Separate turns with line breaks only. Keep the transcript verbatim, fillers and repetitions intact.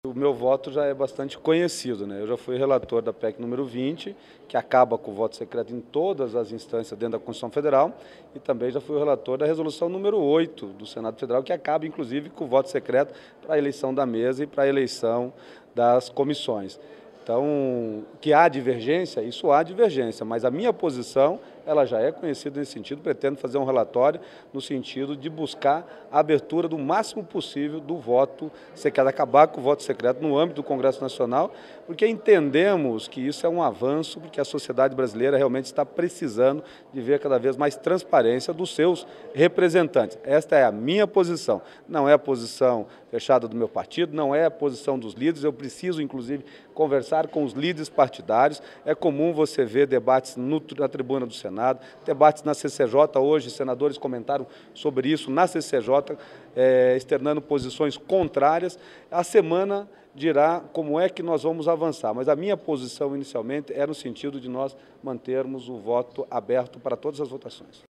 O meu voto já é bastante conhecido, né? Eu já fui relator da P E C número vinte, que acaba com o voto secreto em todas as instâncias dentro da Constituição Federal, e também já fui o relator da resolução número oito do Senado Federal, que acaba inclusive com o voto secreto para a eleição da mesa e para a eleição das comissões. Então, que há divergência, isso há divergência, mas a minha posição, ela já é conhecida nesse sentido, pretendo fazer um relatório no sentido de buscar a abertura do máximo possível do voto secreto, acabar com o voto secreto no âmbito do Congresso Nacional, porque entendemos que isso é um avanço, porque a sociedade brasileira realmente está precisando de ver cada vez mais transparência dos seus representantes. Esta é a minha posição, não é a posição fechada do meu partido, não é a posição dos líderes, eu preciso inclusive conversar com os líderes partidários. É comum você ver debates no, na tribuna do Senado, debates na C C J, hoje senadores comentaram sobre isso na C C J, é, externando posições contrárias. A semana dirá como é que nós vamos avançar, mas a minha posição inicialmente era no sentido de nós mantermos o voto aberto para todas as votações.